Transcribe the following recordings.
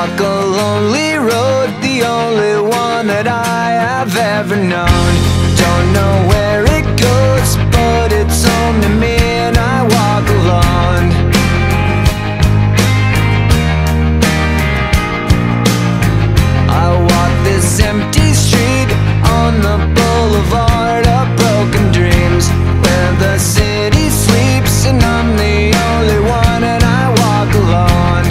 walk a lonely road, the only one that I have ever known. Don't know where it goes, but it's home to me, and I walk alone. I walk this empty street on the boulevard of broken dreams, where the city sleeps and I'm the only one, and I walk alone.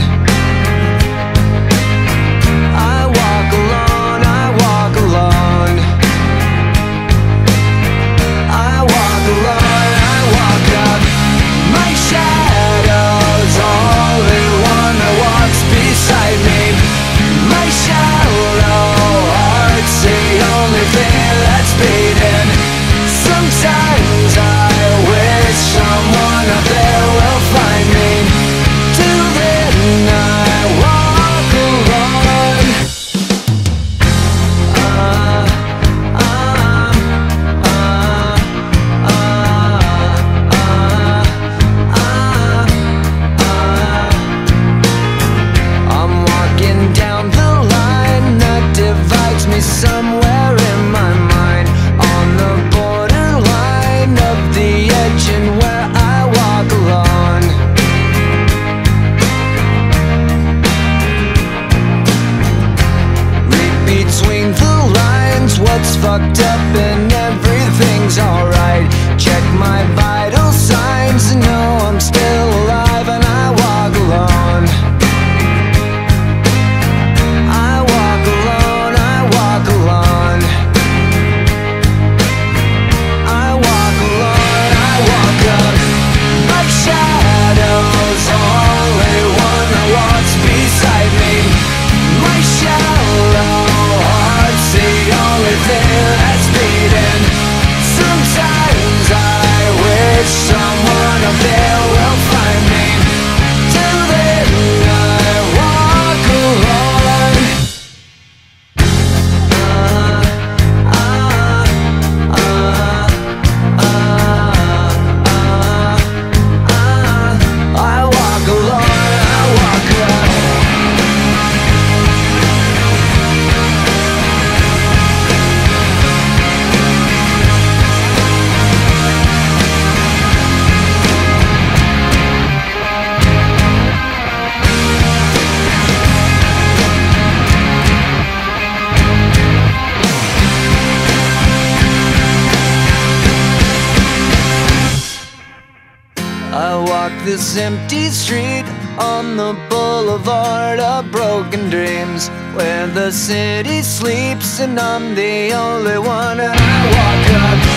I walk alone, I walk alone. I walk alone, I walk up. My shadow's only one that walks beside me. My shallow heart's the only thing that's beating. Sometimes I wish someone up there will find me. Till then I walk alone. I'm walking down the line that divides me somewhere in my mind, on the borderline of the edge and where I walk alone. Read between the lines what's fucked up and everything's alright. Check my vital signs and know I'm still alive, and I walk alone. I walk alone, I walk alone. I walk alone, I walk up. My shadow's only one that walks beside me. My shallow heart's the only thing that's beating. Sometimes I wish someone up there will find me. Till then I walk alone. I walk alone, I walk alone. I walk this empty street on the boulevard of broken dreams, where the city sleeps and I'm the only one, and I walk up.